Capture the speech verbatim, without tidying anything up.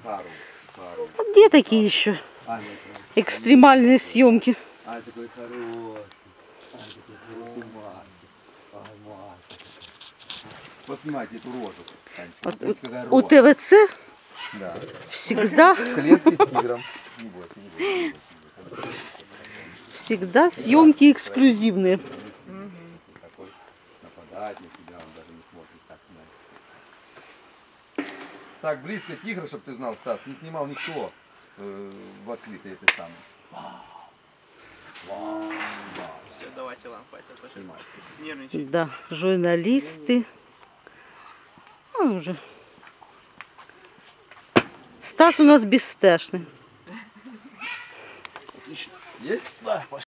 Пару, пару. А где такие еще экстремальные съемки? А, такой хороший. А, такой хороший мальчик. Ай, мальчик. Поснимайте эту рожу. Вот, Смотрите, какая у рожа. ТВЦ Да. всегда, В клетке с тигром. Не бойся, не бойся, не бойся. всегда съемки эксклюзивные. Такой нападает на себя, он даже не смотрит так. Так, близко тигра, чтобы ты знал, Стас, не снимал никто э, в открытой этой самой. Все, давайте вам хватит. Снимайте. Нервничай. Да, журналисты. А, уже. Стас у нас бесстрашный. Есть? Да,